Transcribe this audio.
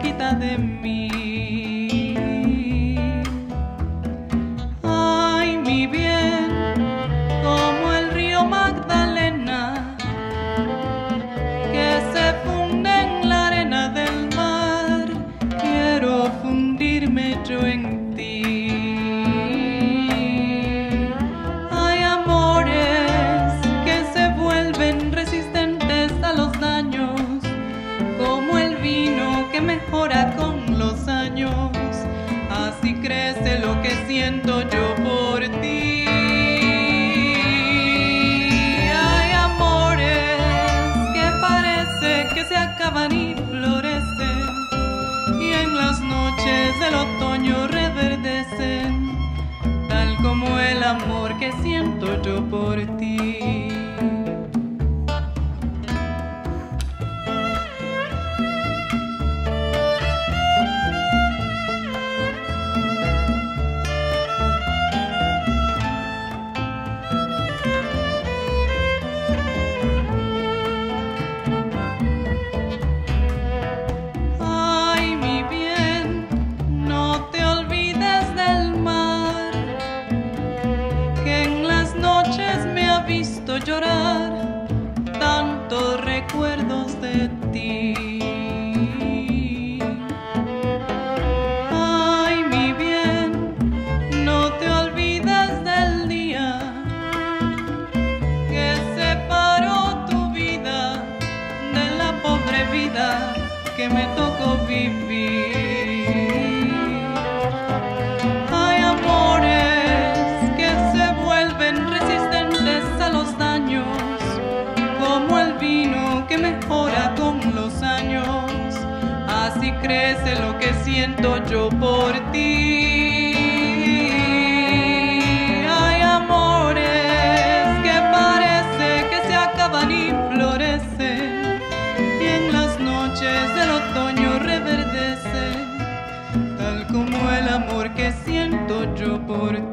cerquita de mí. Ay, mi bien, como el río Magdalena, que se funde en la arena del mar, quiero fundirme yo en ti. Hay amores que se vuelven resistentes a los daños, como el vino que mejora con los años. Así crece lo que siento yo por ti. Hay amores que parece que se acaban y florecen, y en las noches del otoño reverdecen, tal como el amor que siento yo por ti. Visto llorar tantos recuerdos de ti. Ay, mi bien, no te olvides del día que separó tu vida de la pobre vida que me tocó vivir. Hay amores que se vuelven resistentes a los daños, como el vino que mejora con los años. Así crece lo que siento yo por ti. Hay amores que parece que se acaban y florecen, y en las noches del otoño reverdecen, tal como el amor que siento yo por ti.